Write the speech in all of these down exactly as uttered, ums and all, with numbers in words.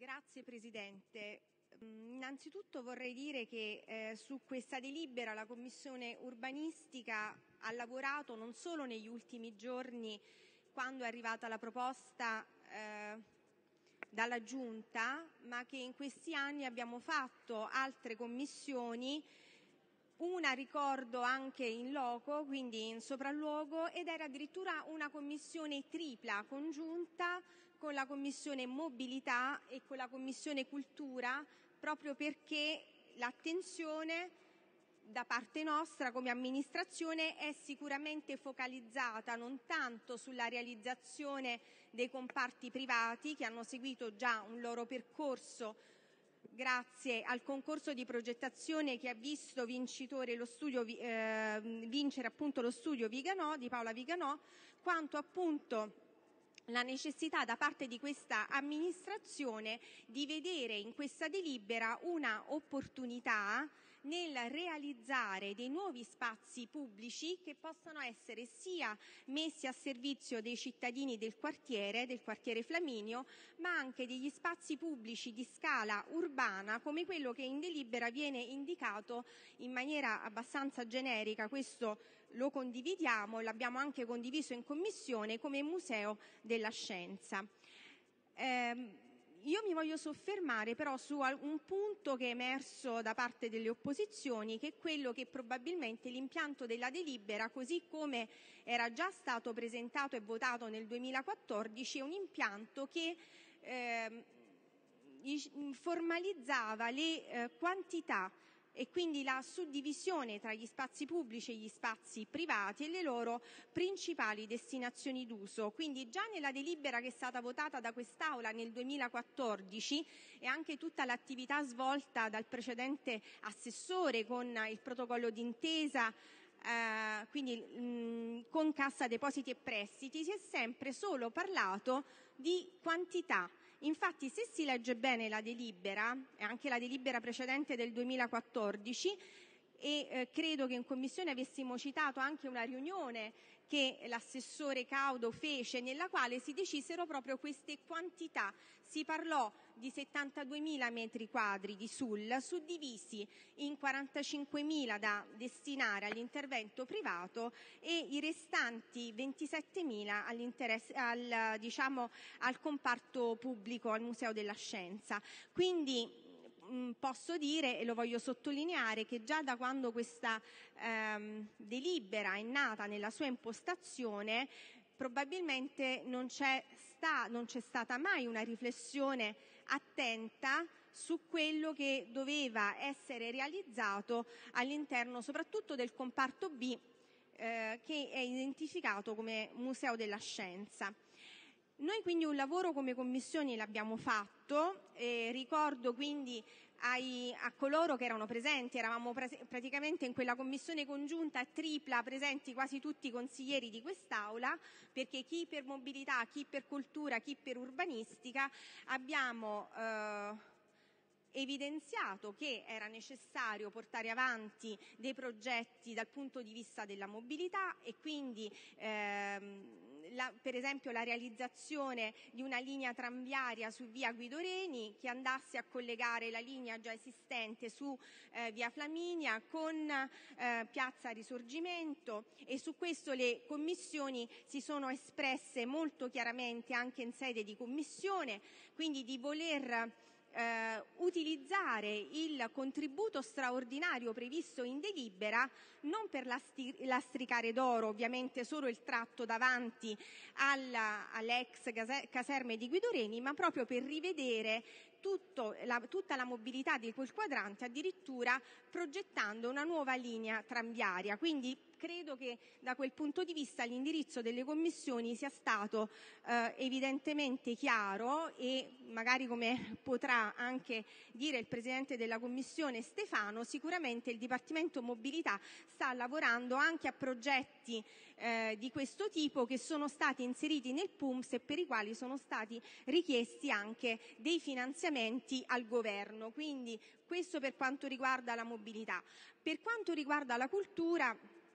Grazie Presidente. Innanzitutto vorrei dire che eh, su questa delibera la Commissione urbanistica ha lavorato non solo negli ultimi giorni, quando è arrivata la proposta eh, dalla Giunta, ma che in questi anni abbiamo fatto altre commissioni, una ricordo anche in loco, quindi in sopralluogo, ed era addirittura una commissione tripla congiunta con la Commissione Mobilità e con la Commissione Cultura, proprio perché l'attenzione da parte nostra come amministrazione è sicuramente focalizzata non tanto sulla realizzazione dei comparti privati, che hanno seguito già un loro percorso grazie al concorso di progettazione che ha visto vincitore lo studio, eh, vincere appunto lo studio Viganò, di Paola Viganò, quanto appunto la necessità da parte di questa amministrazione di vedere in questa delibera una opportunità nel realizzare dei nuovi spazi pubblici che possano essere sia messi a servizio dei cittadini del quartiere, del quartiere Flaminio, ma anche degli spazi pubblici di scala urbana come quello che in delibera viene indicato in maniera abbastanza generica, questo lo condividiamo, l'abbiamo anche condiviso in commissione, come museo della scienza. Eh, io mi voglio soffermare però su un punto che è emerso da parte delle opposizioni, che è quello che probabilmente l'impianto della delibera, così come era già stato presentato e votato nel duemilaquattordici, è un impianto che eh, formalizzava le eh, quantità e quindi la suddivisione tra gli spazi pubblici e gli spazi privati e le loro principali destinazioni d'uso. Quindi già nella delibera che è stata votata da quest'Aula nel duemilaquattordici e anche tutta l'attività svolta dal precedente assessore con il protocollo d'intesa, eh, quindi mh, con Cassa Depositi e Prestiti, si è sempre solo parlato di quantità. Infatti, se si legge bene la delibera, e anche la delibera precedente del duemilaquattordici, e eh, credo che in Commissione avessimo citato anche una riunione che l'assessore Caudo fece, nella quale si decisero proprio queste quantità. Si parlò di settantaduemila metri quadri di S U L, suddivisi in quarantacinquemila da destinare all'intervento privato e i restanti ventisettemila al, diciamo, al comparto pubblico, al Museo della Scienza. Quindi posso dire, e lo voglio sottolineare, che già da quando questa ehm, delibera è nata nella sua impostazione probabilmente non c'è sta, non c'è stata mai una riflessione attenta su quello che doveva essere realizzato all'interno soprattutto del comparto B, eh, che è identificato come Museo della Scienza. Noi quindi un lavoro come commissioni l'abbiamo fatto, eh, ricordo quindi ai, a coloro che erano presenti, eravamo pres- praticamente in quella commissione congiunta tripla presenti quasi tutti i consiglieri di quest'Aula, perché chi per mobilità, chi per cultura, chi per urbanistica abbiamo eh, evidenziato che era necessario portare avanti dei progetti dal punto di vista della mobilità e quindi ehm, la, per esempio la realizzazione di una linea tranviaria su via Guido Reni che andasse a collegare la linea già esistente su eh, via Flaminia con eh, piazza Risorgimento, e su questo le commissioni si sono espresse molto chiaramente anche in sede di commissione, quindi di voler Eh, utilizzare il contributo straordinario previsto in delibera non per lastri- lastricare d'oro ovviamente solo il tratto davanti alla, alle ex case- caserme di Guido Reni, ma proprio per rivedere tutto la, tutta la mobilità di quel quadrante, addirittura progettando una nuova linea tranviaria. Quindi credo che da quel punto di vista l'indirizzo delle commissioni sia stato eh, evidentemente chiaro e magari, come potrà anche dire il Presidente della Commissione Stefano, sicuramente il Dipartimento Mobilità sta lavorando anche a progetti eh, di questo tipo che sono stati inseriti nel P U M S e per i quali sono stati richiesti anche dei finanziamenti al Governo. Quindi questo per quanto riguarda la mobilità. Per quanto riguarda la cultura,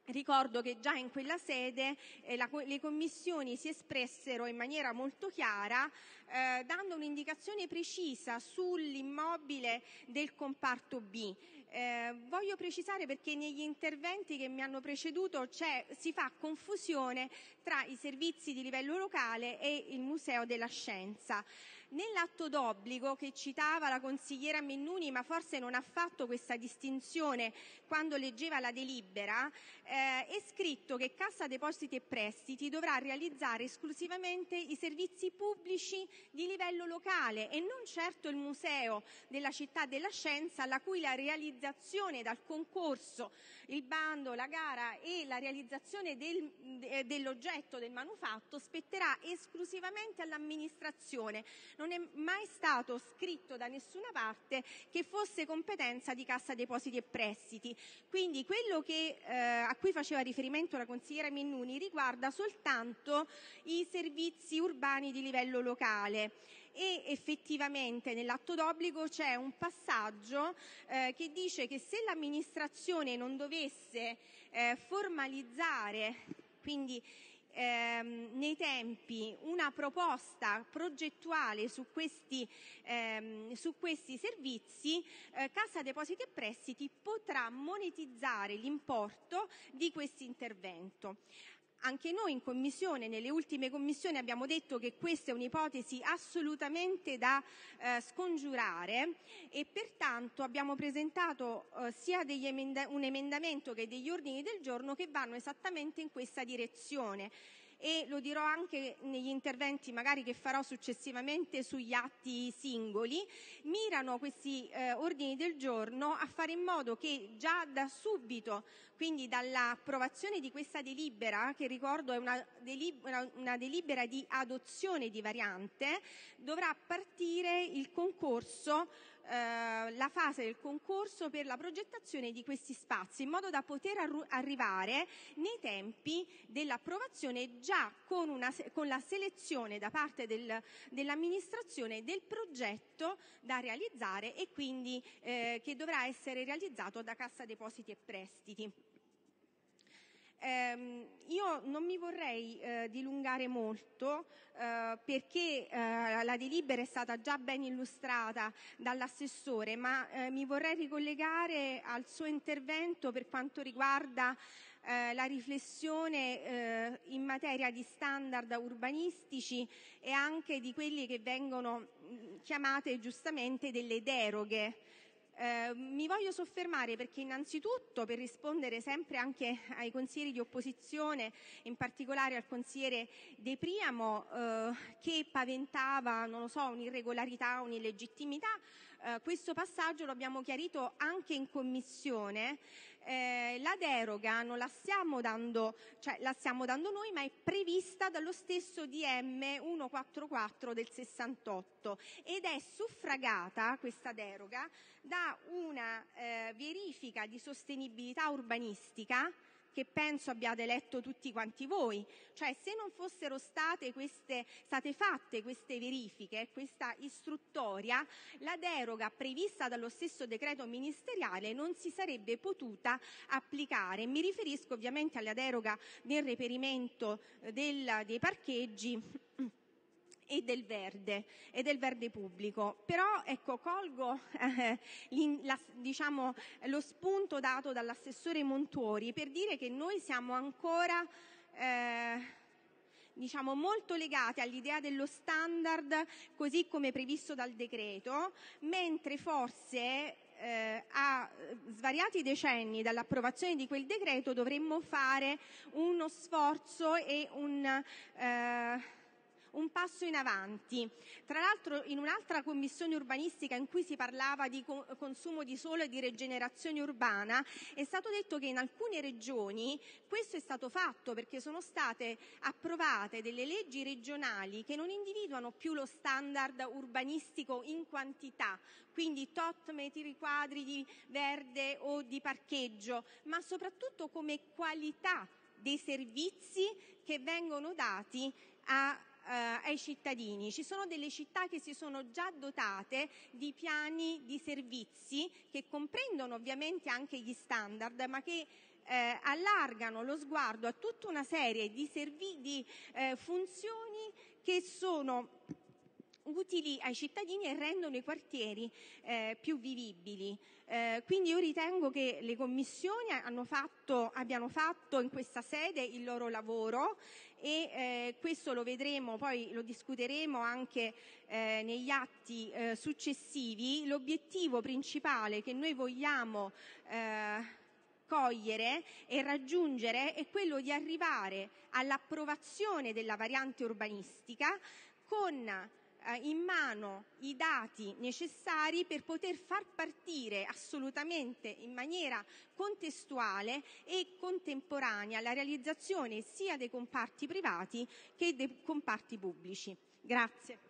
Ricordo che già in quella sede eh, la, le commissioni si espressero in maniera molto chiara, eh, dando un'indicazione precisa sull'immobile del comparto B. Eh, voglio precisare, perché negli interventi che mi hanno preceduto si fa confusione tra i servizi di livello locale e il Museo della Scienza. Nell'atto d'obbligo che citava la consigliera Mennuni, ma forse non ha fatto questa distinzione quando leggeva la delibera, eh, è scritto che Cassa Depositi e Prestiti dovrà realizzare esclusivamente i servizi pubblici di livello locale e non certo il Museo della Città della Scienza, la cui la realizzazione dal concorso, il bando, la gara e la realizzazione del, de, dell'oggetto del manufatto spetterà esclusivamente all'amministrazione. Non è mai stato scritto da nessuna parte che fosse competenza di Cassa Depositi e Prestiti. Quindi quello che, eh, a cui faceva riferimento la consigliera Mennuni riguarda soltanto i servizi urbani di livello locale. E effettivamente nell'atto d'obbligo c'è un passaggio eh, che dice che se l'amministrazione non dovesse eh, formalizzare, quindi Ehm, nei tempi, una proposta progettuale su questi, ehm, su questi servizi, eh, Cassa Depositi e Prestiti potrà monetizzare l'importo di questo intervento. Anche noi in commissione, nelle ultime commissioni, abbiamo detto che questa è un'ipotesi assolutamente da eh, scongiurare e pertanto abbiamo presentato eh, sia degli emenda- un emendamento che degli ordini del giorno che vanno esattamente in questa direzione. E lo dirò anche negli interventi magari che farò successivamente sugli atti singoli, mirano questi eh, ordini del giorno a fare in modo che già da subito, quindi dall'approvazione di questa delibera, che ricordo è una delibera, una delibera di adozione di variante, dovrà partire il concorso, eh, la fase del concorso per la progettazione di questi spazi, in modo da poter arru- arrivare nei tempi dell'approvazione già con, una, con la selezione da parte del, dell'amministrazione del progetto da realizzare e quindi eh, che dovrà essere realizzato da Cassa Depositi e Prestiti. Eh, io non mi vorrei eh, dilungare molto eh, perché eh, la delibera è stata già ben illustrata dall'assessore, ma eh, mi vorrei ricollegare al suo intervento per quanto riguarda eh, la riflessione eh, in materia di standard urbanistici e anche di quelli che vengono mh, chiamate giustamente delle deroghe. Eh, mi voglio soffermare perché innanzitutto, per rispondere sempre anche ai consiglieri di opposizione, in particolare al consigliere De Priamo, eh, che paventava, non lo so, un'irregolarità, un'illegittimità, eh, questo passaggio lo abbiamo chiarito anche in commissione. Eh, la deroga non la stiamo dando, cioè la stiamo dando noi, ma è prevista dallo stesso D M centoquarantaquattro del sessantotto ed è suffragata, questa deroga, da una eh, verifica di sostenibilità urbanistica che penso abbiate letto tutti quanti voi. Cioè, se non fossero state, queste, state fatte queste verifiche, questa istruttoria, la deroga prevista dallo stesso decreto ministeriale non si sarebbe potuta applicare. Mi riferisco ovviamente alla deroga del reperimento del, dei parcheggi e del verde e del verde pubblico. Però ecco, colgo eh, la, diciamo, lo spunto dato dall'assessore Montuori per dire che noi siamo ancora eh, diciamo molto legati all'idea dello standard così come previsto dal decreto, mentre forse eh, a svariati decenni dall'approvazione di quel decreto dovremmo fare uno sforzo e un eh, un passo in avanti. Tra l'altro, in un'altra commissione urbanistica in cui si parlava di co- consumo di suolo e di rigenerazione urbana, è stato detto che in alcune regioni questo è stato fatto perché sono state approvate delle leggi regionali che non individuano più lo standard urbanistico in quantità, quindi tot metri quadri di verde o di parcheggio, ma soprattutto come qualità dei servizi che vengono dati a ai cittadini. Ci sono delle città che si sono già dotate di piani di servizi che comprendono ovviamente anche gli standard, ma che eh, allargano lo sguardo a tutta una serie di, servi- di eh, funzioni che sono utili ai cittadini e rendono i quartieri eh, più vivibili. Eh, quindi io ritengo che le commissioni hanno fatto, abbiano fatto in questa sede il loro lavoro e eh, questo lo vedremo, poi lo discuteremo anche eh, negli atti eh, successivi. L'obiettivo principale che noi vogliamo eh, cogliere e raggiungere è quello di arrivare all'approvazione della variante urbanistica con in mano i dati necessari per poter far partire assolutamente in maniera contestuale e contemporanea la realizzazione sia dei comparti privati che dei comparti pubblici. Grazie.